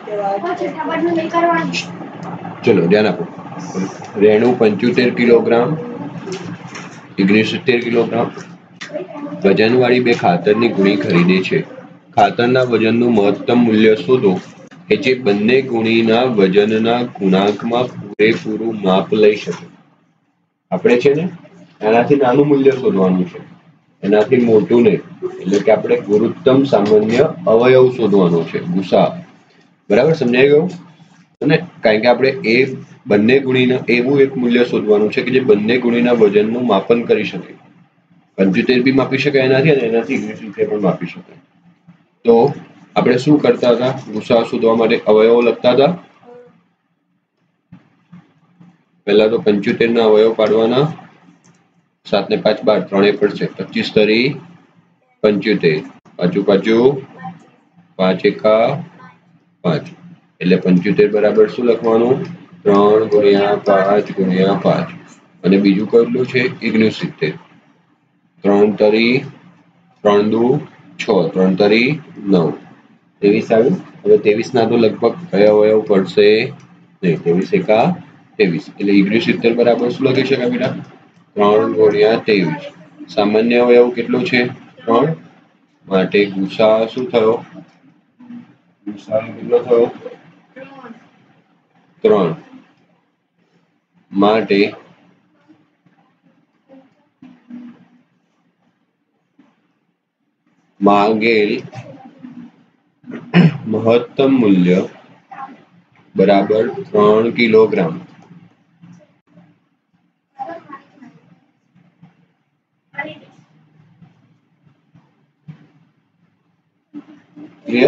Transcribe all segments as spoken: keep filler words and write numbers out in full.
चलो ध्यान आपो। रेणु पंचोतेर किलोग्राम, ओगणसित्तेर किलोग्राम वजन वाली बे खातरनी गुणी खरीदे छे। खातरना वजनનું મહત્તમ મૂલ્ય શોધો કે જે બંને ગુણીના વજનના ગુણાંકમાં પૂરેપૂરું માપ લઈ શકે। આપણે છે ને એનાથી નાનું મૂલ્ય શોધવાનું છે, એનાથી મોટું નહીં, એટલે કે આપણે ગુરુત્તમ સામાન્ય અવયવ શોધવાનો છે, ગુસા। બરાબર સમજાઈ ગયું અને કારણ કે આપણે એ બંને ગુણીના એવું એક મૂલ્ય શોધવાનું છે કે જે બંને ગુણીના વજનનું માપન કરી શકે। પંચોતેર બી માપી શકાય એનાથી અને એનાથી ઓગણસિત્તેર પણ માપી શકાય। તો આપણે શું કરતા હતા? ગુસા શોધવા માટે અવયવો લખતા હતા। પહેલા તો પંચોતેર ના અવયવ પાડવાના, સાત ને પાંચ બાર, ત્રણે પડશે, પચીસ તરી પંચોતેર, પાછું પાછું પાંચ એકા પાંચ, એટલે પંચોતેર બરાબર શું લખવાનું? ત્રણ ગુણ્યા પાંચ ગુણ્યા પાંચ, અને બીજું કેટલું છે? ઓગણસિત્તેર। ત્રણ તરી ત્રણ દુ છ, ત્રણ તરી નવ, ત્રેવીસ આવ્યું। હવે ત્રેવીસ ના તો લગભગ કયા અવયવ પડશે નહીં, ત્રેવીસ એકા ત્રેવીસ, એટલે ઓગણસિત્તેર બરાબર શું લખી શકાય બેટા? ત્રણ ગુણ્યા ત્રેવીસ। સામાન્ય અવયવ કેટલો છે? ત્રણ, માટે ગુસા શું થયો? ગુસા કેટલો થયો? ત્રણ, માટે માંગેલ મહત્તમ મૂલ્ય બરાબર ત્રણ કિલોગ્રામ। ક્લિયર?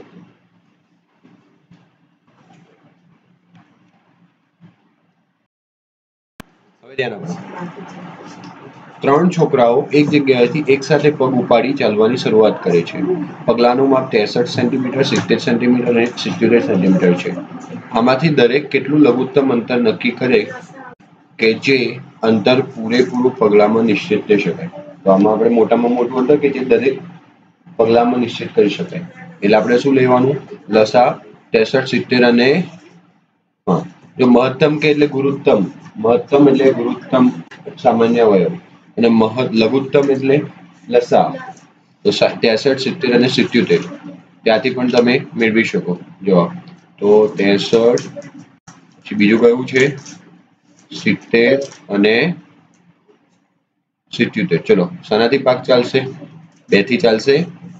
હવે ધ્યાન આપો। ત્રણ છોકરાઓ એક જગ્યાએથી એક સાથે પગ ઉપાડી ચાલવાની શરૂઆત કરે છે। પગલાનું માપ ત્રેસઠ સેન્ટીમીટર, સિત્તેર સેન્ટીમીટર અને સિત્યોતેર સેન્ટીમીટર છે। આમાંથી દરેક કેટલું લઘુત્તમ અંતર નક્કી કરે કે જે અંતર પૂરેપૂરું પગલામાં નિશ્ચિત થઈ શકાય? તો આમાં આપણે મોટામાં મોટું અંતર કે જે દરેક પગલામાં નિશ્ચિત કરી શકાય, એટલે આપણે શું લેવાનું? લસા ત્રેસઠ, સિત્તેર અને હા, જો મહત્તમ કે એટલે ગુરુત્તમ, મહત્તમ એટલે ગુરુત્તમ સામાન્ય અવયવ, અને મહત્ લઘુત્તમ એટલે લસા, તો ત્રેસઠ, સિત્તેર અને સિત્યોતેર ત્યાંથી પણ તમે મેળવી શકો જવાબ। તો ત્રેસઠ, પછી બીજું કયું છે? સિત્તેર અને સિત્યોતેર। ચલો શાનાથી ભાગ ચાલશે? બે થી ચાલશે?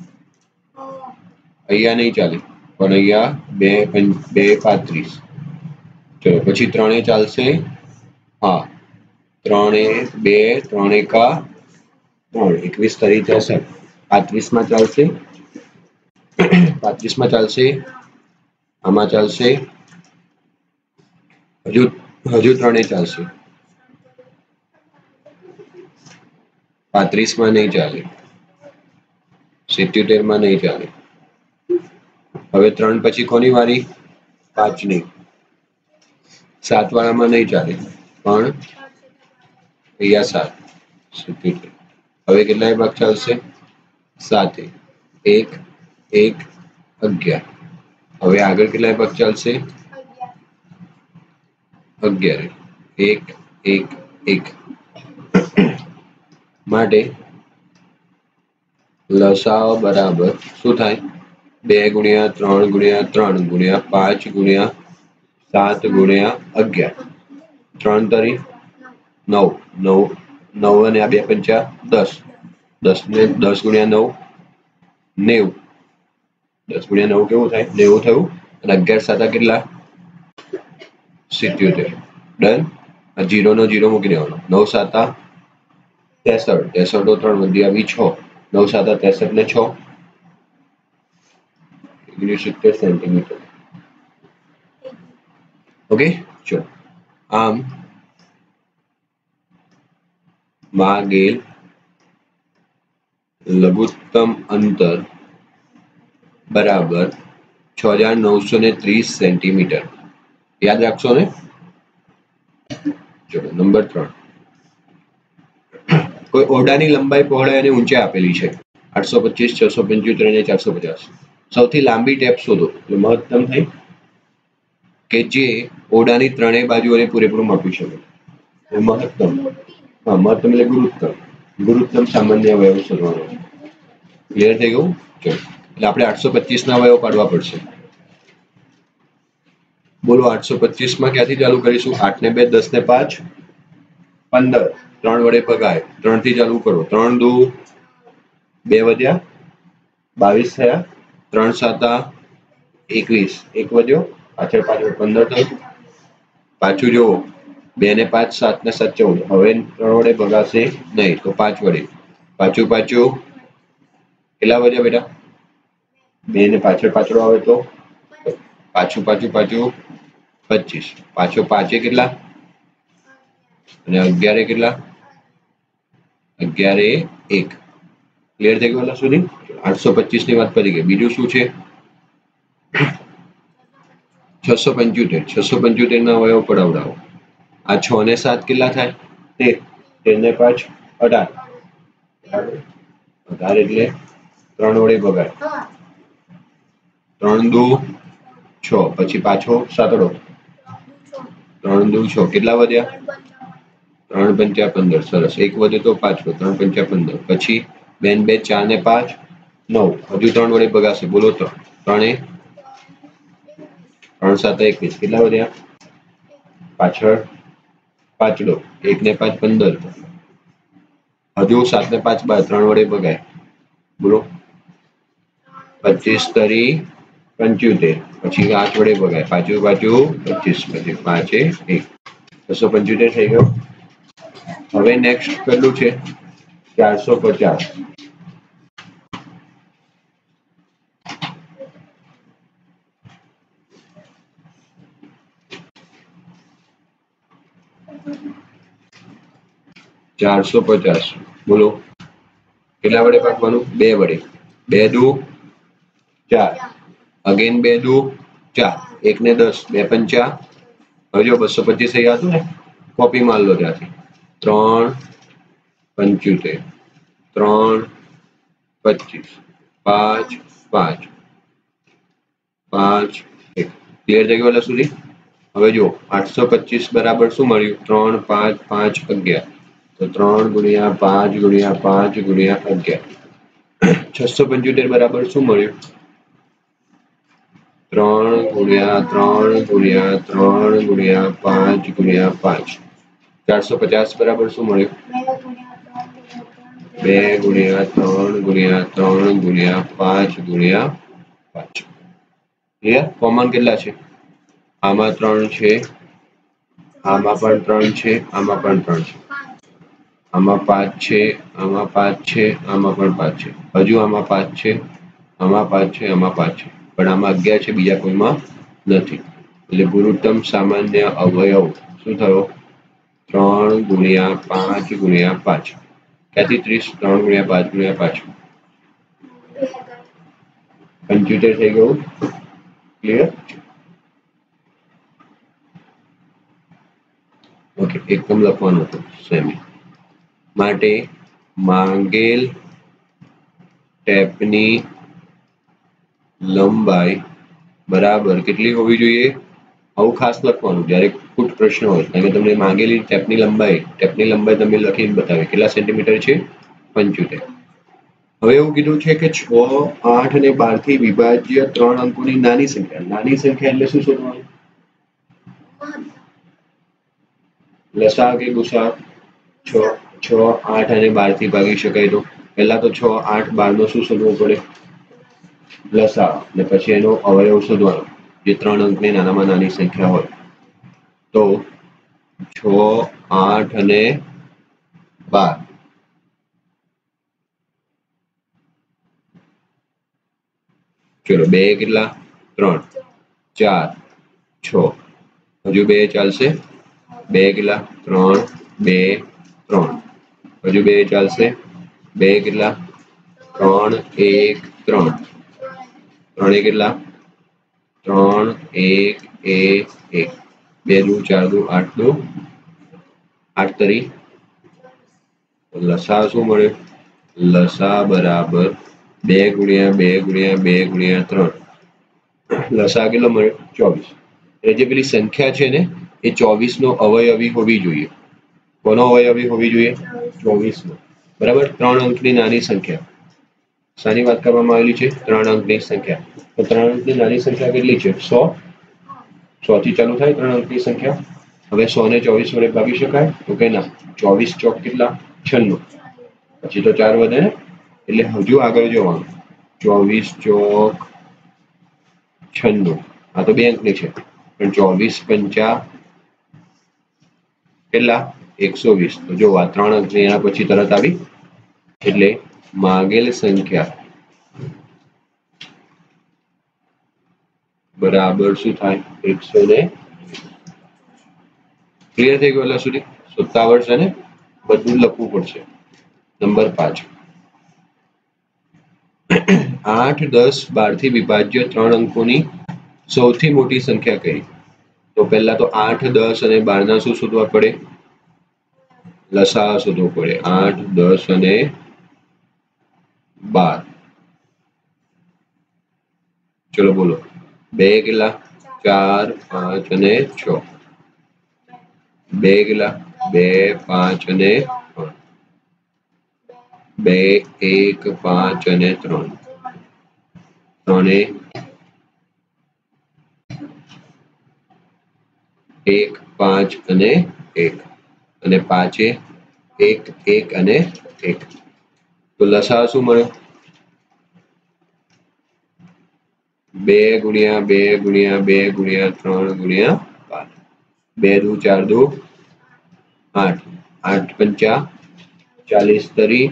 અહીંયા નહીં ચાલે, પણ અહીંયા બે બે પાંત્રીસ। ચલો પછી ત્રણે ચાલશે? હા, ત્રણે બે, ત્રણ એકા ત્રણ, એકવીસ તરી ત્રેસઠ, પાંત્રીસ માં ચાલશે? પાંત્રીસ માં ચાલશે? આમાં ચાલશે? હજુ હજુ ત્રણે ચાલશે? પાંત્રીસ માં નહીં ચાલે, સિત્યોતેર માં નહીં ચાલે। હવે ત્રણ પછી કોની વારી? પાંચ નહીં, સાત વાળામાં નહીં ચાલે, પણ અહીંયા સાત, સિત્યોતેર। હવે કેટલાય ભાગ ચાલશે? સાતે, એક એક અગિયાર। હવે આગળ કેટલાય ભાગ ચાલશે? અગિયાર, એક એક એક, માટે લસાઅ બરાબર શું થાય? બે ગુણ્યા ત્રણ ગુણ્યા ત્રણ ગુણ્યા પાંચ ગુણ્યા સાત ગુણ્યા અગિયાર, ત્રણ તરી નવ, નવ નવ અને આ બે પંચા દસ, દસ ને દસ ગુણ્યા નવ નેવું, દસ ગુણ્યા નવ કેવું થાય? નેવું થયું, અને અગિયાર સાતા કેટલા? સિત્યોતેર। ડન? આ જીરો નો જીરો મૂકી દેવાનો, નવ સાતા ત્રેસઠ, ત્રેસઠ નો ત્રણ વધી આવી છ, નવ સાતા ત્રેસઠ ને છ, ઓગણસિત્તેર સેન્ટીમીટર। ઓકે, ચલો આમ માંગેલ લઘુત્તમ અંતર બરાબર છ હજાર નવસો ને ત્રીસ સેન્ટીમીટર। યાદ રાખશો ને? ચલો નંબર ત્રણ, કોઈ ઓરડાની લંબાઈ, પહોળાઈ અને ઊંચાઈ આપેલી છે આઠસો પચીસ, છસો પંચોતેર અને ચારસો પચાસ। સૌથી લાંબી ટેપ શોધો, એટલે મહત્તમ થઈ કે જે ઓરડાની ત્રણેય બાજુઓને પૂરેપૂરું માપી શકે. મહત્તમ, હા મહત્તમ એટલે ગુરુત્તમ. ગુરુત્તમ સામાન્ય અવયવ શોધવાનો. ક્લિયર થઈ ગયું? ચલો એટલે આપણે આઠસો પચીસ ના અવયવ પાડવા પડશે. બોલો આઠસો પચીસ માં ક્યાંથી ચાલુ કરીશું? આઠ ને બે દસ ને પાંચ પંદર. ત્રણ વડે ભગાય. ત્રણ થી ચાલુ કરો. ત્રણ દુ બે વધ્યા બાવીસ થયા. ત્રણ સાતા એકવીસ. એક વધ્યો પાછળ પાછળ પંદર થયું. પાછું જુઓ બે ને પાંચ સાત ને સાત ચૌદ. હવે ત્રણ વડે ભગાશે નહીં તો પાંચ વડે. પાછું પાછું કેટલા વધ્યા બેટા? બે ને પાછળ પાછળ આવે તો પાછું પાછું પાછું પચીસ. પાછો પાંચે કેટલા? અને અગિયારે કેટલા? અગિયારે એક. ક્લિયર થઈ ગયું સુધી? આઠસો પચીસ ની વાત કરી ગઈ. બીજું શું છે? છસો પંચોતેર. છસો પંચોતેર ના અવયવ પડાવડાવો. આ છ ને સાત કેટલા થાય? તેર. તેર ને પાંચ અઢાર. અઢાર એટલે ત્રણ વડે ભગાય. ત્રણ દુ છ. પછી પાછો સાતડો. ત્રણ દુ છ. કેટલા વધ્યા? ત્રણ પંચા પંદર. સરસ. એક વધે તો પાછો. ત્રણ પંચા પંદર. પછી બેન બે ચાર ને પાંચ નવ. હજુ ત્રણ વડે ભગાશે. બોલો તો ત્રણે ત્રણ સાત એકવીસ. કેટલા વધ્યા? પાછળ પાંચડો. એક ને પાંચ પંદર. હજુ સાત ને પાંચ બાર. ત્રણ વડે ભગાય. બોલો પચીસ તરી પંચોતેર. પછી આઠ વડે ભગાય. પાછું પાછું પચીસ. પછી પાંચે એક. બસો પંચોતેર થઈ ગયો. હવે નેક્સ્ટ કેટલું છે? ચારસો પચાસ. ચારસો પચાસ. બોલો કેટલા વડે ભાગવાનું? બે વડે. બે દુ ચાર. અગેન બે દુ ચાર. એક ને દસ. બે પંચા. હવે જો બસો પચીસ થઈ હતું ને, કોપી માર લો ત્યાંથી. ત્રણ પંચોતેર. ત્રણ પચીસ. પાંચ પાંચ પાંચ એક. ક્લિયર થઈ ગયું સુધી? હવે જો આઠસો પચીસ બરાબર શું મળ્યું? ત્રણ પાંચ પાંચ અગિયાર. તો ત્રણ ગુણ્યા પાંચ ગુણ્યા પાંચ ગુણ્યા અગિયાર. છસો પંચોતેર બરાબર શું મળ્યું? ત્રણ ગુણ્યા ત્રણ ગુણ્યા ત્રણ ગુણ્યા પાંચ ગુણ્યા પાંચ. ચારસો પચાસ બરાબર શું મળ્યું? બે ગુણ્યા ત્રણ ગુણ્યા ત્રણ ગુણ્યા પાંચ ગુણ્યા પાંચ. ક્લિયર? કોમન કેટલા છે? આમાં ત્રણ છે, આમાં પણ ત્રણ છે, આમાં પણ ત્રણ છે, આમાં પાંચ છે, આમાં પાંચ છે, આમાં પણ પાંચ છે. હજુ આમાં પાંચ છે, આમાં પાંચ છે, આમાં પાંચ છે. પણ આમાં અગિયાર છે, બીજા કોઈમાં નથી. એટલે ગુરુત્તમ સામાન્ય અવયવ શું થયો? ત્રણ ગુણ્યા પાંચ ગુણ્યા પાંચ. ક્યાંથી ત્રીસ? ત્રણ ગુણ્યા પાંચ ગુણ્યા પાંચ. પંચોતેર થઈ ગયું. ક્લિયર? ઓકે. એકમ લખવાનું હતું સેમી માટે માંગેલ ટેપની લંબાઈ બરાબર કેટલી હોવી જોઈએ? આવું ખાસ લખવાનું જ્યારે ખુટ પ્રશ્ન હોય. કારણ કે તમને માંગેલી ટેપની લંબાઈ ટેપની લંબાઈ તમે લખીને બતાવે કેટલા સેન્ટીમીટર છે? પંચોતેર. હવે એવું કીધું છે કે છ, આઠ અને બાર થી વિભાજ્ય ત્રણ અંકોની નાની સંખ્યા. નાની સંખ્યા એટલે શું શોધવાનું? લસા કે ગુસા? છ, છ, આઠ અને બાર થી ભાગી શકાય તો પહેલા તો છ, આઠ, બાર નો શું શોધવું પડે? લસા. અને પછી એનો અવયવ શોધવાનો જે ત્રણ અંકની નાનામાં નાની સંખ્યા હોય. તો છ, આઠ અને બાર. ચલો બે કેટલા? ત્રણ. ચાર, છ. હજુ બે ચાલશે? બે કેટલા? ત્રણ, બે, ત્રણ. હજુ બે ચાલશે? બે કેટલા? ત્રણ, એક, ત્રણ. ત્રણે કેટલા? ત્રણ, એક, એક, એક. બે દુ ચાર દુ આઠ દુ આઠ તરી. લસા શું મળે? લસા બરાબર બે ગુણ્યા બે ગુણ્યા બે ગુણ્યા ત્રણ. લસા કેટલો મળે? ચોવીસ. એટલે જે પેલી સંખ્યા છે ને એ ચોવીસ નો અવયવી હોવી જોઈએ. કોનો અવયવી હોવી જોઈએ? ચોવીસ નો. બરાબર. ત્રણ અંકની નાની સંખ્યા. શાની વાત કરવામાં આવેલી છે? ત્રણ અંકની સંખ્યા. તો ત્રણ અંકની નાની સંખ્યા કેટલી છે? સો. સો થી ચાલુ થાય ત્રણ અંકની સંખ્યા. હવે સો ને ચોવીસ વડે ભાગી શકાય? તો કે ના. ચોવીસ ચોક કેટલા? છન્નું. પછી તો ચાર વધે ને, એટલે હજુ આગળ જવાનું. ચોવીસ ચોક છન્નું. આ તો બે અંકની છે, પણ ચોવીસ પંચા કેટલા? એકસો વીસ. તો જો આ ત્રણ અંકની એના પછી તરત આવી, એટલે માગેલ સંખ્યા બરાબર શું થાય? એકસો ને ક્લિયર થઈ ગયું એટલે સુધી? શોધતા આવડશે ને? બધું લખવું પડશે. નંબર પાંચ. આઠ દસ બાર થી વિભાજ્ય ત્રણ અંકોની સૌથી મોટી સંખ્યા કઈ? તો પહેલા તો આઠ દસ અને બાર ના શું શોધવા પડે? લસા શોધવો પડે. આઠ દસ અને બાર. ચલો બોલો. બે કેટલા? ચાર પાંચ અને છ. બે કેટલા? બે પાંચ અને ત્રણ. બે એક પાંચ અને ત્રણ. ત્રણે એક પાંચ અને એક. અને પાંચે એક એક અને એક. તો લસા શું મળ્યો? બે ગુણ્યા બે ગુણ્યા બે ગુણ્યા ત્રણ ગુણ્યા પાંચ. બે દુ ચાર દુ આઠ. આઠ પંચા ચાલીસ તરી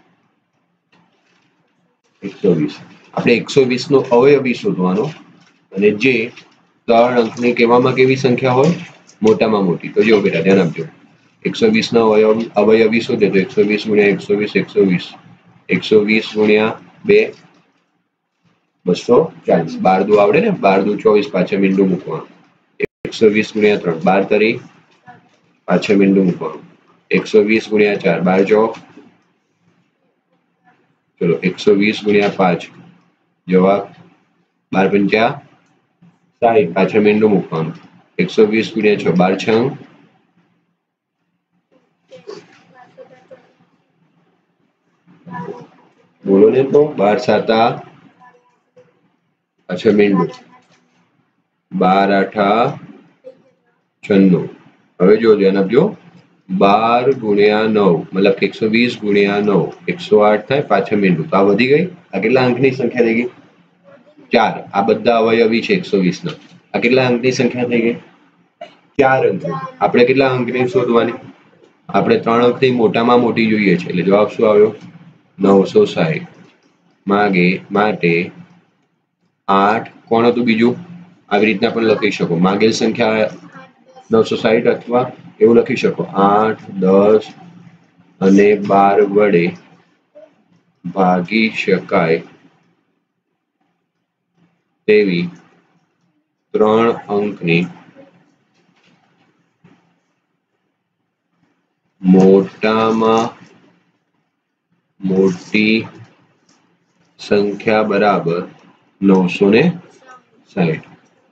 એકસો વીસ. આપણે એકસો વીસ નો અવયવી શોધવાનો, અને જે ત્રણ અંકની કેવામાં કેવી સંખ્યા હોય? મોટામાં મોટી. તો જો બેટા ધ્યાન આપજો. એકસો વીસ ના અવયવી શોધે તો એકસો વીસ ગુણ્યા એકસો વીસ એકસો વીસ. એકસો વીસ ગુણ્યા બે બસો ચાલીસ. બાર દુ આવડે ને? બાર દુ ચોવીસ. પાછળ મીંડું મૂકવાનું. એકસો વીસ ગુણ્યા ત્રણ બાર તરી, પાછળ મીંડું મૂકવાનું. એકસો વીસ ગુણ્યા ચાર બાર ચોક. ચલો એકસો વીસ ગુણ્યા પાંચ. જવાબ બાર પંચા સાહીઠ. પાછળ મીંડું મૂકવાનું. એકસો વીસ ગુણ્યા છ બાર છંગ બોલો ને તો. બાર સાતા પાછળ મીંડું. બાર આઠા છન્નું. હવે જો ધ્યાન આપજો. બાર ગુણ્યા નવ મતલબ એકસો વીસ ગુણ્યા નવ એકસો આઠ થાય. પાછળ મીંડું. તો આ વધી ગઈ. આ કેટલા અંકની સંખ્યા થઈ ગઈ? ચાર. આ બધા અવયવી છે એકસો વીસ ના. આ કેટલા અંકની સંખ્યા થઈ ગઈ? ચાર અંકની. આપણે કેટલા અંકની શોધવાની? આપણે ત્રણ અંકની મોટામાં મોટી જોઈએ છે, એટલે જવાબ શું આવ્યો? નવસો સાહીઠ. માગે માટે આઠ. કોણ હતું બીજું? આવી રીતના પણ લખી શકો. માગેલ સંખ્યા નવસો સાહીઠ, અથવા એવું લખી શકો આઠ દસ અને બાર વડે ભાગી શકાય તેવી ત્રણ અંકની મોટામાં મોટી સંખ્યા બરાબર નવસો ને સાહીઠ.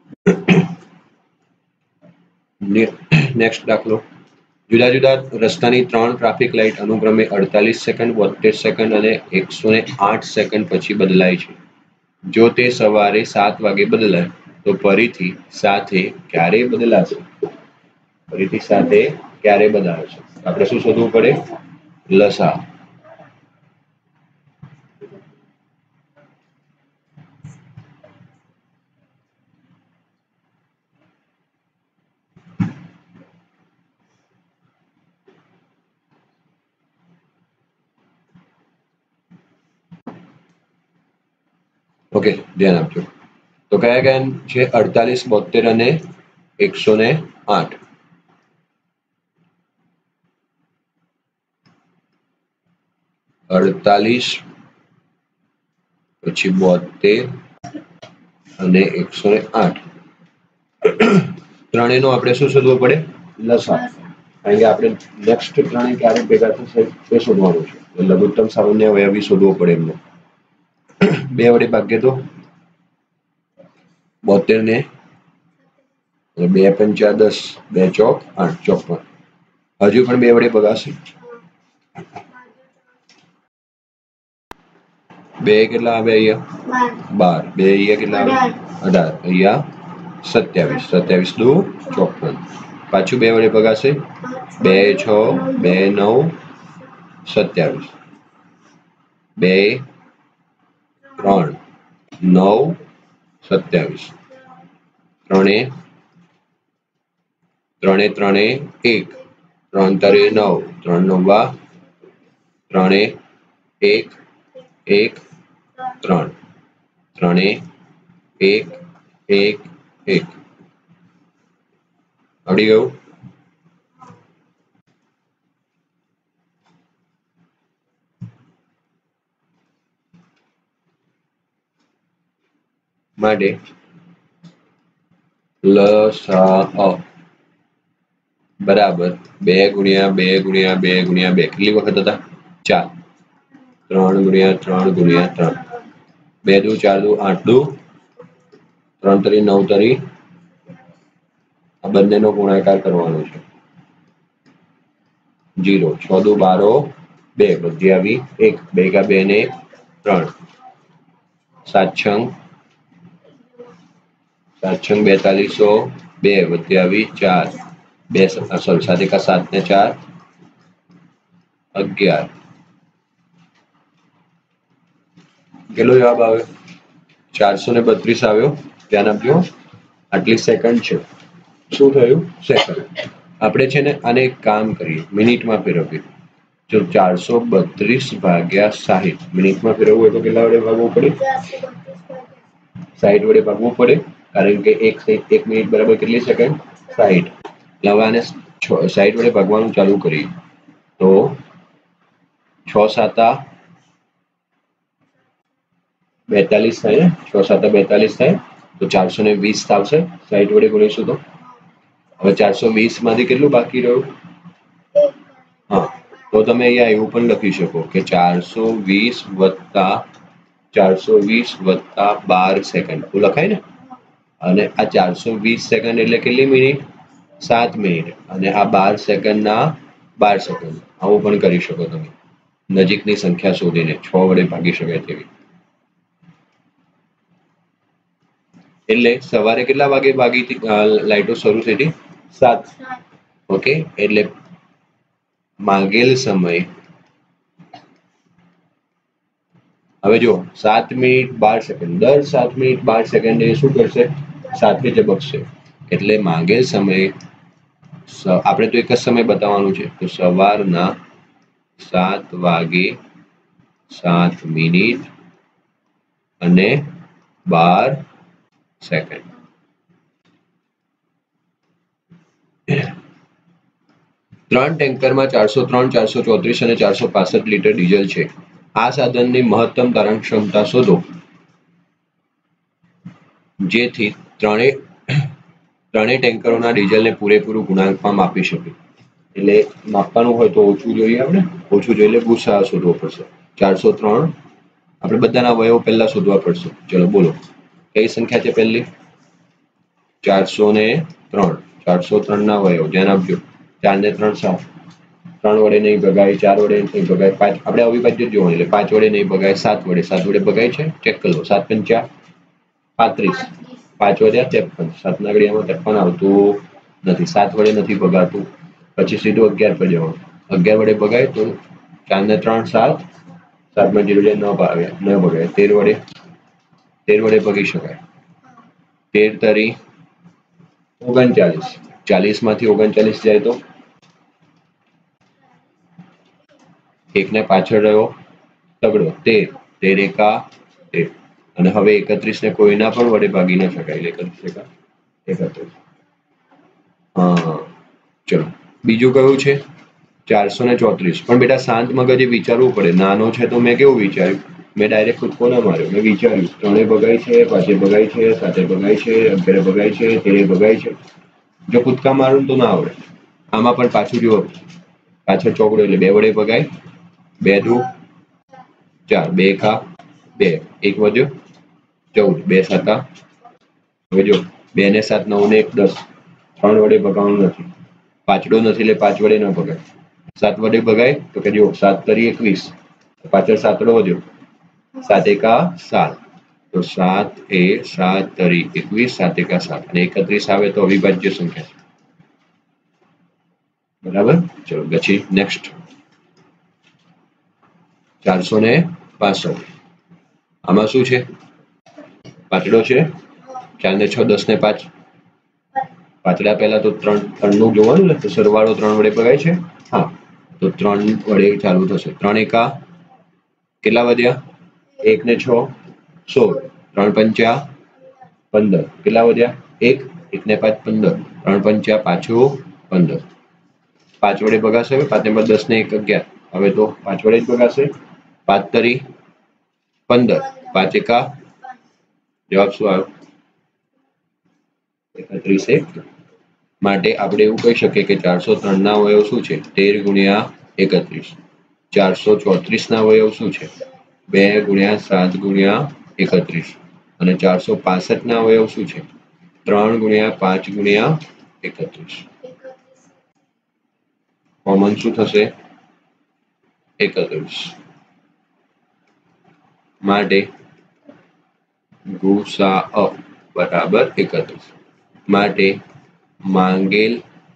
નેક્સ્ટ દાખલો. જુદા જુદા રસ્તાની ત્રણ ટ્રાફિક લાઇટ અનુક્રમે અડતાલીસ સેકન્ડ, બોતેર સેકન્ડ અને એકસો ને આઠ સેકન્ડ પછી બદલાય છે. જો તે સવારે સાત વાગે બદલાય તો ફરીથી સાથે ક્યારે બદલાશે? ફરીથી સાથે ક્યારે બદલાશે? આપણે શું શોધવું પડે? લસા. ઓકે, ધ્યાન આપજો. તો કયા કયા છે? અડતાલીસ, બોતેર અને એકસો ને આઠ. અડતાલીસ પછી બોતેર અને એકસો ને આઠ. ત્રણેયનો આપણે શું શોધવું પડે? લસા. કારણ કે આપણે નેક્સ્ટ ત્રણેય ક્યારે ભેગા થશે તે શોધવાનું છે. લઘુત્તમ સામાન્ય અવયવી શોધવો પડે એમને. બે વડે ભાગ્ય તો બોતેર ને બે પંચા દસ, બે ચોક આઠ, ચોપન. હજુ પણ બે વડે ભગાશે. બે કેટલા આવે અહીંયા? બાર. બે અહીંયા કેટલા આવે? અઢાર. અહીંયા સત્યાવીસ. સત્યાવીસ દુ ચોપન. પાછું બે વડે ભગાશે. બે છ, બે નવ, સત્યાવીસ. બે ત્રણ, નવ, સત્યાવીસ. ત્રણે ત્રણે ત્રણે એક, ત્રણ તરે નવ, ત્રણ નવા ત્રણે એક, એક ત્રણ, ત્રણે એક, એક, એક. આવડી ગયું? માટે લસા બરાબર બે ગુણ્યા બે ગુણ્યા બે ગુણ્યા બે. કેટલી વખત હતા? ચાર. ત્રણ ગુણ્યા ત્રણ ગુણ્યા ત્રણ. બે દુ ચાર દુ આઠ દુ, ત્રણ તરી નવ તરી. આ બંનેનો ગુણાકાર કરવાનો છે. જીરો. છ દુ બારો, બે બધી આવી એક. બે કા બે ને ત્રણ. સાત છંગ સાત છંગ બેતાલીસો, બે બધી આવી ચાર. બે સોરી સાત એકા સાત ને ચાર અગિયાર. કેટલો જવાબ આવ્યો? ચારસો ને બત્રીસ આવ્યો. ધ્યાન આપજો, આટલી સેકન્ડ છે. શું થયું? સેકન્ડ. આપણે છે ને આને એક કામ કરીએ, મિનિટમાં ફેરવીએ. જો ચારસો બત્રીસ ભાગ્યા સાહીઠ મિનિટમાં ફેરવવું હોય તો કેટલા વડે ભાગવું પડે? સાહીઠ વડે ભાગવું પડે, કારણ કે એક એક મિનિટ બરાબર કેટલી સેકન્ડ? સાહીઠ. હવે આને સાહીઠ વડે ભાગવાનું ચાલુ કરીએ તો છ સાતા બેતાલીસ થાય ને? છ સાતા બેતાલીસ થાય તો ચારસો ને વીસ આવશે. સાહીઠ વડે ગુણીશું તો હવે ચારસો વીસ માંથી કેટલું બાકી રહ્યું? હા, તો તમે અહીંયા એવું પણ લખી શકો કે ચારસો વીસ વત્તા ચારસો વીસ વત્તા બાર સેકન્ડ તો લખાય ને? અને આ ચારસો વીસ સેકન્ડ એટલે કેટલી મિનિટ? સાત મિનિટ. અને આ બાર સેકન્ડના બાર સેકન્ડ. આવું પણ કરી શકો તમે, નજીકની સંખ્યા શોધીને છ વડે ભાગી શકાય તેવી. એટલે સવારે કેટલા વાગે ભાગી હતી લાઈટો શરૂ થઈ હતી? સાત. ઓકે, એટલે માંગેલ સમય હવે જો સાત મિનિટ બાર સેકન્ડ. દર સાત મિનિટ બાર સેકન્ડ એ શું કરશે? સાથે ઝબકશે. એટલે માંગેલ સમય આપણે તો એક જ સમય બતાવવાનું છે, તો સવારના સાત વાગે સાત મિનિટ અને બાર સેકન્ડ. ત્રણ ટેન્કરમાં ચારસો ત્રણ, ચારસો ચોત્રીસ અને ચારસો પાસઠ લીટર ડીઝલ છે. આ સાધનની મહત્તમ તારણ ક્ષમતા શોધો જેથી ત્રણેય ત્રણેય ટેન્કરોના ડીઝલને પૂરેપૂરું ગુણાંકમાં માપી શકે. એટલે માપવાનું હોય તો ઓછું જોઈએ, આપણે ઓછું જોઈએ એટલે ગુસા શોધવો પડશે. ચારસો ત્રણ આપણે બધાના અવયવો પહેલા શોધવા પડશે. ચલો બોલો, કઈ સંખ્યા છે પહેલી? ચારસો ને ત્રણ. ચારસો ત્રણ ના અવયવ ધ્યાન આપજો. ચાર ને ત્રણ સાત. ત્રણ વડે નહીં ભગાય, ચાર વડે નહીં ભગાય, પાંચ આપણે અવિભાજ્ય જોવાનું એટલે પાંચ વડે નહીં ભગાય, સાત વડે સાત વડે ભગાય છે. ચેક કરી લો. સાત પંચા પાંત્રીસ, પાંચ વડે ત્રેપન. સાતના ઘડિયામાં ત્રેપન આવતું નથી, સાત વડે નથી ભગાતું. પછી સીધું અગિયાર પર જવાનું. અગિયાર વડે ભગાય તો ચાર ને ત્રણ સાત, સાતમાં જીરો જાય ન ભાવ્યા ન ભગાય. તેર વડે તેર વડે ભગી શકાય. તેર તરી ઓગણચાલીસ. ચાલીસ માંથી ઓગણચાલીસ જાય તો એકને પાછળ રહ્યો તગડો. તેર. તેર એકા તેર. અને હવે એકત્રીસ ને કોઈના પણ વડે ભાગી ન શકાય. એકત્રીસ એકા એકત્રીસ. હા, ચલો બીજું કયું છે? ચારસો ને ચોત્રીસ. પણ બેટા શાંત મગજે વિચારવું પડે. નાનો છે તો મેં કેવું વિચાર્યું? મેં ડાયરેક્ટ કૂદકો ના માર્યો, મેં વિચાર્યું. ત્રણે ભગાય છે, પાંચે ભગાય છે, સાતે ભગાય છે, અગિયારે ભગાય છે, તેરે ભગાય છે. જો કૂદકા મારું તો ના આવડે. આમાં પણ પાછું જુઓ, પાછળ ચોકડો એટલે બે વડે ભગાય. બે દુ ચાર, બે એકા બે, એક વધ્યો ચૌદ, બે સાતા હવે જો બે ને સાત નવ ને એક દસ. ત્રણ વડે ભગાવવાનું નથી, પાંચડો નથી એટલે પાંચ વડે ન ભગાય. સાત વડે ભગાય તો કે જો સાત તરી એકવીસ, પાછળ સાતડો વધ્યો, સાત એકા સાત, તો સાત એ સાત તરી એકવીસ, સાત એકા સાત અને એકત્રીસ આવે તો અવિભાજ્ય સંખ્યા છે. બરાબર. ચલો પછી નેક્સ્ટ ચારસો ને પાસઠ. આમાં શું છે? પાંચડો છે. ચાર ને છ દસ ને પાંચ, પાંચડા પહેલા તો ત્રણ ત્રણ નું જોવાનું ને, તો સરવાળો ત્રણ વડે ભગાય છે. હા, તો ત્રણ વડે ચાલુ થશે. ત્રણ એકા કેટલા વધ્યા? એક ને છ સોળ, ત્રણ પંચા પંદર, કેટલા વધ્યા? એક, એક ને પાંચ પંદર, ત્રણ પંચા પાછું પંદર. પાંચ વડે ભગાશે. પાંચ ને દસ ને એક અગિયાર, હવે તો પાંચ વડે જ ભગાશે. પાંચ તરી પંદર, પાંચ એકા, જવાબ શું આવ્યો? એકત્રીસ. એક માટે આપણે એવું કહી શકીએ કે ચારસો ત્રણ ના અવયવ શું છે? તેર ગુણ્યા એકત્રીસ. ચારસો ચોત્રીસ ના અવયવ શું છે? બે ગુણ્યા સાત ગુણ્યા એકત્રીસ. અને ચારસો પાસઠ ના અવયવ શું છે? ત્રણ ગુણ્યા પાંચ ગુણ્યા એકત્રીસ. કોમન શું થશે? એકત્રીસ. માટે ગુસાઅ બરાબર એકત્રીસ. માટે માંગેલ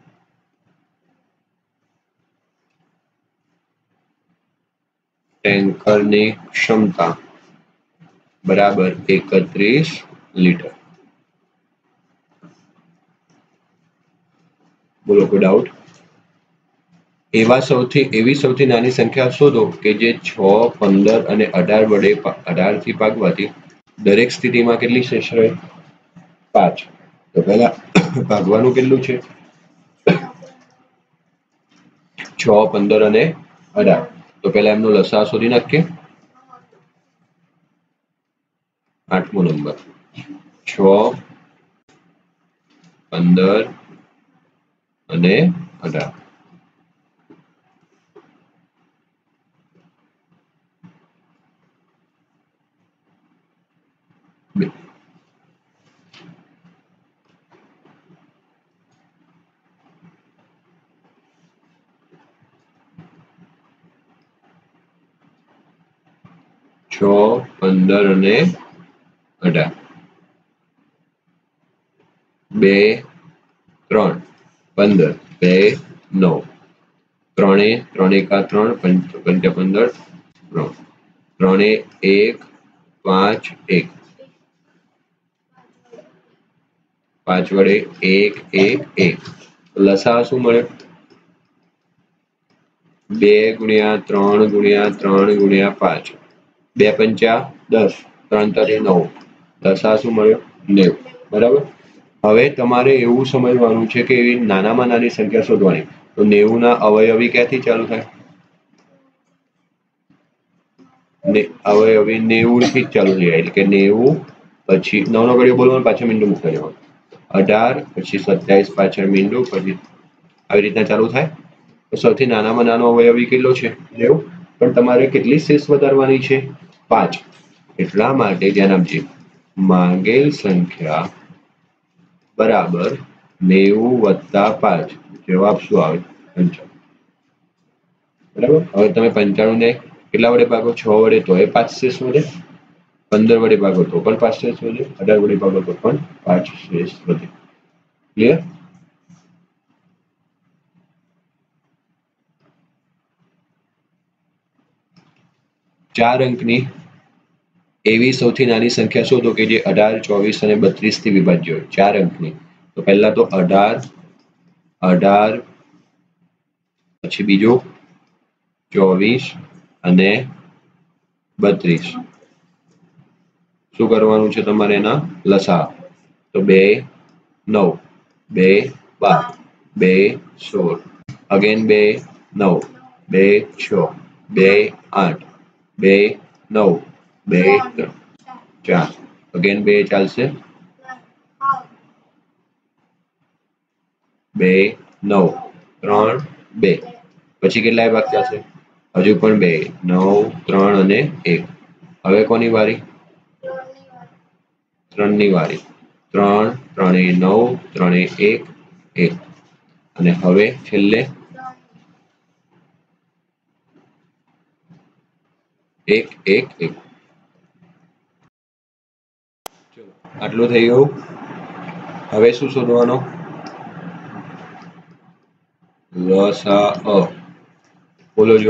ટેન્કરની ક્ષમતા બરાબર એકત્રીસ લીટર. બોલો કોઈ ડાઉટ? એવા સૌથી એવી સૌથી નાની સંખ્યા શોધો કે જે છ, પંદર અને અઢાર વડે અઢાર થી ભાગવાથી દરેક સ્થિતિમાં કેટલી શેષ રહે? પાંચ. તો પહેલા ભાગવાનું કેટલું છે? છ, પંદર અને અઢાર. તો પહેલા એમનો લસા શોધી નાખીએ. આઠમો નંબર છ, પંદર અને અઢાર. છ, પંદર અને અઢાર. બે, ત્રણ, પંદર, બે, નવ. ત્રણે ત્રણ એકા ત્રણ, પંચા પંદર, ત્રણ. ત્રણે એક, પાંચ, એક. પાંચ વડે એક, એક, એક. લસા શું મળ્યો? બે ગુણ્યા ત્રણ ગુણ્યા ત્રણ ગુણ્યા પાંચ. બે પંચા દસ, ત્રણ તરી નવ. લસા શું મળ્યો? નેવું. બરાબર. હવે તમારે એવું સમજવાનું છે કે એવી નાનામાં નાની સંખ્યા શોધવાની. તો નેવું ના અવયવી ક્યાંથી ચાલુ થાય? અવયવી નેવું થી જ ચાલુ થઈ જાય. એટલે કે નેવું પછી નવ નો ઘડિયો બોલવાનો, પાછળ મીંડું મૂકતા જવાનું. અઢાર પછી સત્યાવીસ, પાછળ મીંડું, પછી આવી રીતના ચાલુ થાય. તો સૌથી નાનામાં નાનો અવયવી કેટલો છે? નેવું. પણ તમારે કેટલી શેષ વધારવાની છે? પાંચ. એટલા માટે ધ્યાન આપજે, માંગેલ સંખ્યા બરાબર નેવું વત્તા પાંચ. જવાબ શું આવે? પંચાણું. બરાબર. હવે તમે પંચાણું ને કેટલા વડે ભાગો? છ વડે તો એ પાંચ શેષ વધે. પંદર વડે ભાગો તો પણ પાંચ શેષ વધે. અઢાર વડે ભાગો તો પણ પાંચ શેષ વધે. ક્લિયર? ચાર અંકની એવી સૌથી નાની સંખ્યા શોધો કે જે અઢાર, ચોવીસ અને બત્રીસ થી વિભાજ્ય હોય. ચાર અંકની. તો પહેલા તો અઢાર, અઢાર, પછી બીજું ચોવીસ અને બત્રીસ. શું કરવાનું છે તમારે? એના લસા. તો બે નવ, બે બાર, બે સોળ, અગેન બે નવ, બે છ, બે આઠ, બે નવ, બે ત્રણ, ચાર, અગેન બે ચાલશે. બે નવ, ત્રણ, બે. પછી કેટલાય ભાગ થશે? હજુ પણ બે, નવ, ત્રણ અને એક. હવે કોની વારી? ત્રણ ની વારી. ત્રણ, ત્રણે નવ, ત્રણે એક, એક અને હવે છેલ્લે એક એક એક. ચલો આટલું થઈ ગયું. હવે શું શોધવાનો? લસાઅ. બોલો જો.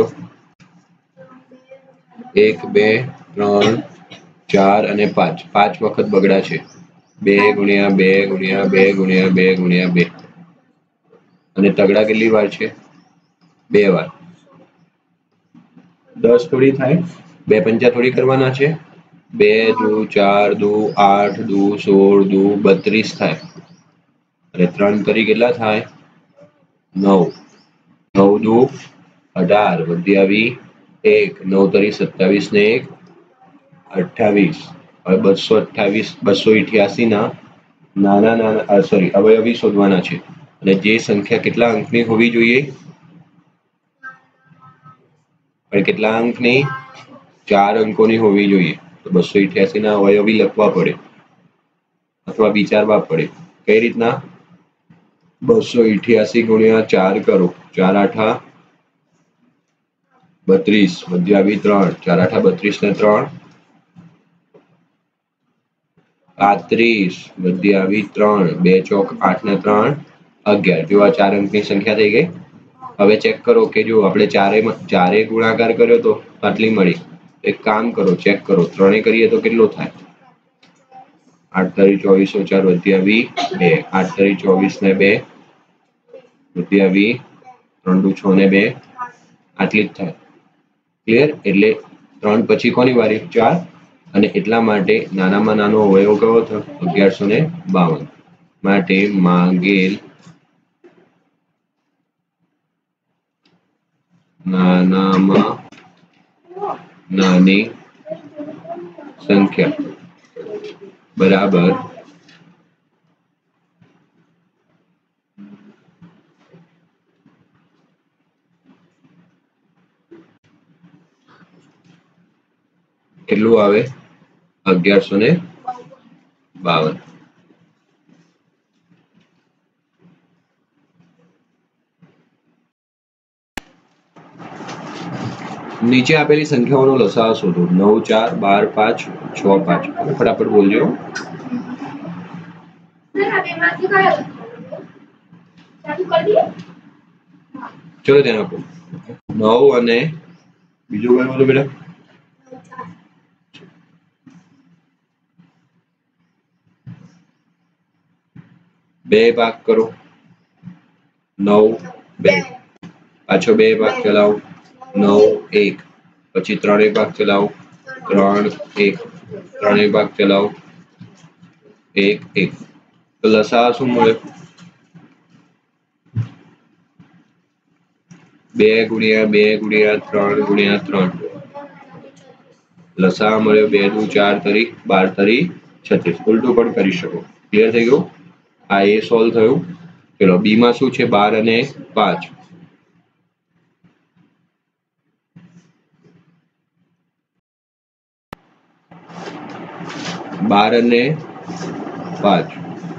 એક બે ત્રણ ચાર અને પાંચ. પાંચ વખત બગડા છે. બે ગુણ્યા બે ગુણ્યા બે ગુણ્યા બે ગુણ્યા બે. અને તગડા કેટલી વાર છે? બે વાર. દસ થોડી થાય? બે પંચા થોડી કરવાના છે? બે દુ ચાર દુ આઠ દુ સોળ દુ બત્રીસ થાય. અને ત્રણ તરી કેટલા થાય? નવ. નવ દુ અઢાર. વધી આવી એક. નવ તરી સત્તાવીસ ને એક અઠ્ઠાવીસ. હવે બસો અઠ્ઠાવીસ બસો ઇઠ્યાસી ના નાના નાના સોરી અવયવી શોધવાના છે. અને જે સંખ્યા કેટલા અંકની હોવી જોઈએ? પણ કેટલા અંકની? ચાર અંકોની હોવી જોઈએ. તો બસો ઇઠ્યાસી ના અવયવી લખવા પડે અથવા વિચારવા પડે. કઈ રીતના? બસો ઇઠ્યાસી ગુણ્યા ચાર કરો. ચાર આઠા બત્રીસ. વધી આવી ત્રણ. ચાર આઠા બત્રીસ ને ત્રણ પાંત્રીસ. વધી આવી ત્રણ. બે ચોક આઠ ને ત્રણ અગિયાર. જો આ ચાર અંકની સંખ્યા થઈ ગઈ. હવે ચેક કરો કે જો આપણે ચારે ચારે ગુણાકાર કર્યો તો આટલી મળી. એક કામ કરો, ચેક કરો. ત્રણે કરીએ તો કેટલો થાય? આઠ તરી ચોવીસો ચાર વધી આવી બે. આઠ તરી ચોવીસ ને બે વધી આવી ત્રણ દુ છ ને બે આટલી જ થાય. ક્લિયર? એટલે ત્રણ પછી કોની વારી? ચાર. અને એટલા માટે નાનામાં નાનો અવયવ કયો થયો? અગિયારસો ને બાવન. માટે માંગેલ નાનામાં નાની સંખ્યા બરાબર કેટલું આવે? અગિયારસો ને બાવન. નીચે આપેલી સંખ્યાઓનો લસાઅ શોધો. નવ ચાર બાર પાંચ છ પાંચ. ફટાફટ બોલજો. ચલો ધ્યાન આપો. નવ અને બીજું કયું હતું બેટા? બે ભાગ કરો. નવ બે. પાછો બે ભાગ ચલાવો. નવ એક. પછી ત્રણેય ભાગ ચલાવો. ત્રણ એક. ત્રણેય ભાગ ચલાવો. એક એક. તો લસાઅ શું મળે? બે ગુણ્યા બે ગુણ્યા ત્રણ ગુણ્યા ત્રણ. લસાઅ મળ્યો બે દુ ચાર તરી બાર તરી છત્રીસ. ઉલટું પણ કરી શકો. ક્લિયર થઈ ગયું? આ એ સોલ્વ થયું. ચલો બી માં શું છે? બાર અને પાંચ. બાર અને પાંચ.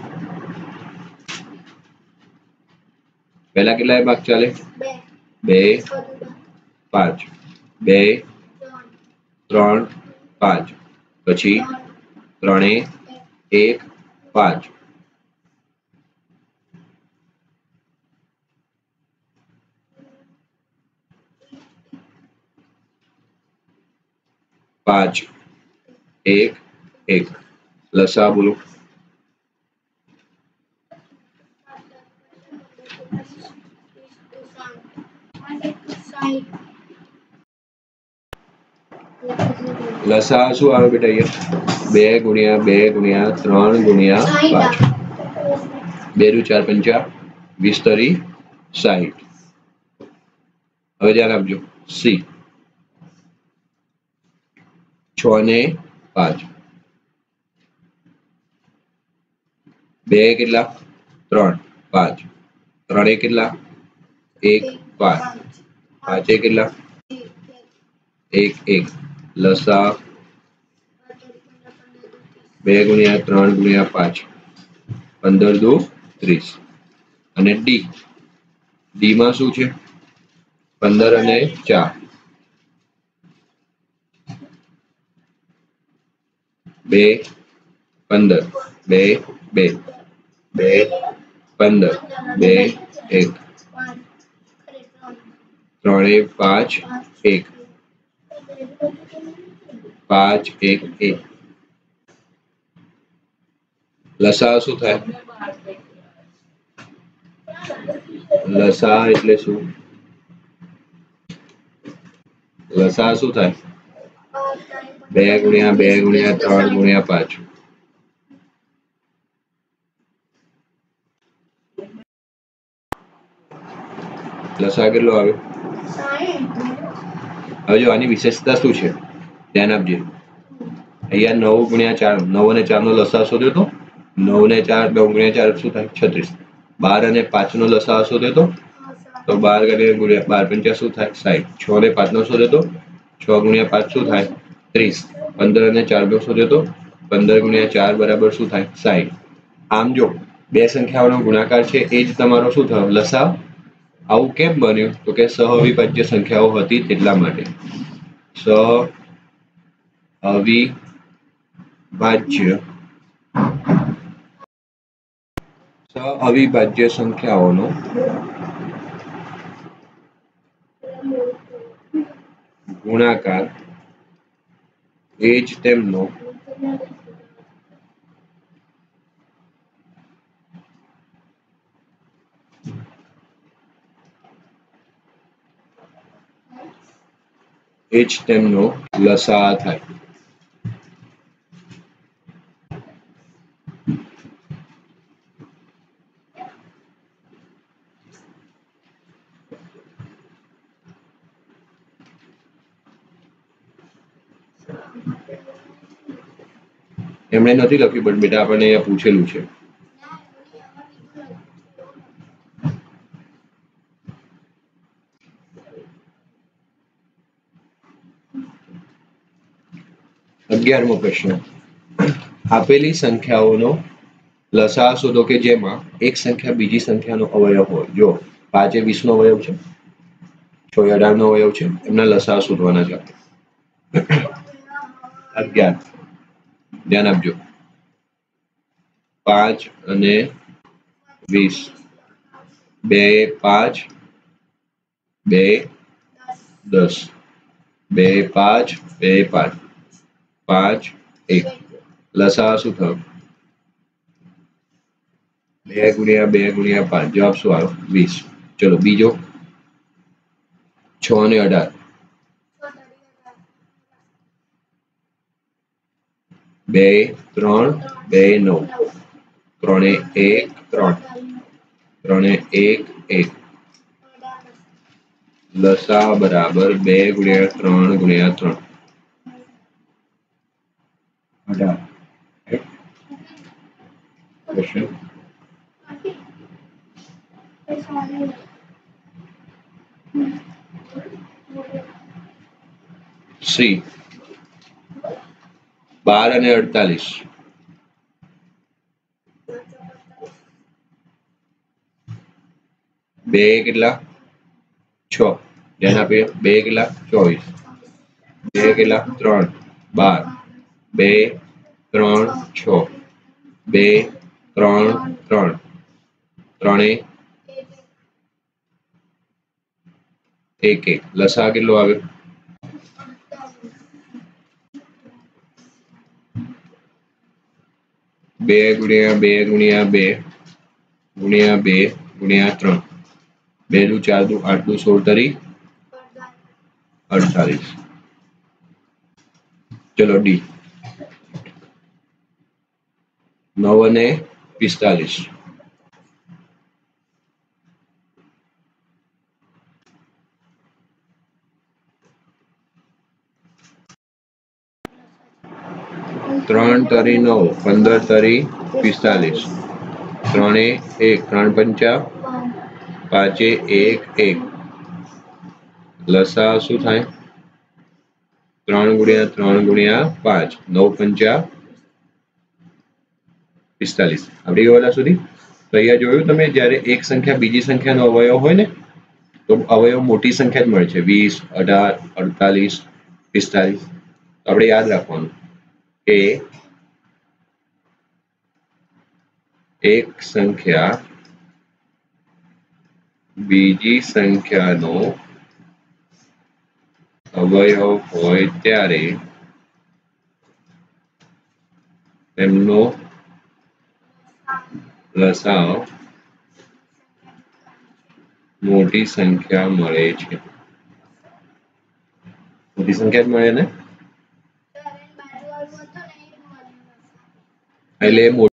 પહેલા કેટલા ભાગ ચાલે? બે પાંચ. બે ત્રણ પાંચ. પછી ત્રણે એક પાંચ. પાંચ એક એક. લસાઅ બોલો. લસાઅ શું આવે બેટા? અહીંયા બે ગુણ્યા બે ગુણ્યા ત્રણ ગુણ્યા પાંચ. બે દુ ચાર પંચા વીસ તરી સાહીઠ. હવે ધ્યાન આપજો. સી છ ને પાંચ. બે કેટલા? ત્રણ. પાંચ. ત્રણે કેટલા? એક પાંચ. પાંચે કેટલા? એક એક. લસાઅ બે ગુણ્યા ત્રણ ગુણ્યા પાંચ. પંદર દુ ત્રીસ. અને ડી ડી માં શું છે? પંદર અને ચાર બે પંદર બે બે બે પંદર બે એક ત્રણે પાંચ એક પાંચ એક એક લસા શું થાય? લસા એટલે શું? લસા શું થાય? બે ગુણ્યા બે ગુણ્યા ત્રણ ગુણ્યા પાંચ. લસા કેટલો આવે? હવે જો આની વિશેષતા શું છે ધ્યાન આપજે. અહીંયા નવ ગુણ્યા ચાર નવ અને ચાર નો લસા શોધ્યો તો નવ ને ચાર નવ ગુણ્યા ચાર શું થાય? છત્રીસ. બાર અને પાંચ નો લસા શોધ્યો તો તો બાર ગુણ્યા બાર પંચા શું થાય? સાઠ. છ ને પાંચ નો શોધ્યો તો છ ગુણ્યા પાંચ શું થાય? ત્રીસ. પંદર અને ચાર નો શોધ્યો તો પંદર ગુણ્યા ચાર બરાબર શું થાય? સાઠ. આમ જો બે સંખ્યાઓનો ગુણાકાર છે એ જ તમારો શું થયો? લસા. આવું કેમ બન્યું? તો કે સહઅવિભાજ્ય સંખ્યાઓ હતી તેટલા માટે. સહઅવિભાજ્ય સહઅવિભાજ્ય સંખ્યાઓનો ગુણાકાર એ જ તેમનો એ જ તેમનો લસા થાય. એમણે નથી લખ્યું પણ બેટા આપણને અહીંયા પૂછેલું છે. અગિયારમો પ્રશ્ન. આપેલી સંખ્યાઓનો લસા શોધો કે જેમાં એક સંખ્યા બીજી સંખ્યાનો અવયવ હોય. જો પાંચે વીસ નો અવયવ છે, છ અઢાર નો અવયવ છે, એમના લસા શોધવાના છે. અગિયાર ધ્યાન આપજો. પાંચ અને વીસ. બે પાંચ બે દસ બે પાંચ બે પાંચ પાંચ એક. લસા શું થયો? બે ગુણ્યા બે ગુણ્યા પાંચ. જવાબ શું આવ્યો? વીસ. ચલો બીજો. છ ને અઢાર. બે ત્રણ બે નવ. ત્રણે એક ત્રણ. ત્રણે એક એક. લસા બરાબર બે ગુણ્યા ત્રણ ગુણ્યા ત્રણ. અઢાર. ક્વેશ્ચન. સી. બાર અને અડતાલીસ. બે કેટલા? છ. ધ્યાન આપીએ. બે કેટલા? ચોવીસ. બે કેટલા? ત્રણ. બાર. બે ત્રણ છ. બે ત્રણ ત્રણ. ત્રણે એક એક. લસા કેટલો આવે? બે ગુણ્યા બે ગુણ્યા બે ગુણ્યા બે ગુણ્યા ત્રણ. બે દુ ચાર દુ આઠ દુ સોળ તરી અડતાલીસ. ચલો ડી. નવ અને પિસ્તાલીસ. ત્રણ તરી નવ. પંદર તરી પિસ્તાલીસ. ત્રણે એક. ત્રણ પંચા પાંચે એક એક. લસા શું થાય? ત્રણ ગુણ્યા ત્રણ ગુણ્યા પાંચ. નવ પંચા પિસ્તાલીસ. આવડી ગયો બધા સુધી? તો અહીંયા જોયું તમે, જ્યારે એક સંખ્યા બીજી સંખ્યાનો અવયવ હોય ને તો અવયવ મોટી સંખ્યા જ મળે છે. વીસ, અઢાર, અડતાલીસ, પિસ્તાલીસ. આપણે યાદ રાખવાનું કે એક સંખ્યા બીજી સંખ્યાનો અવયવ હોય ત્યારે તેમનો લસાઅ મોટી સંખ્યા મળે છે. મોટી સંખ્યા જ મળે ને, એટલે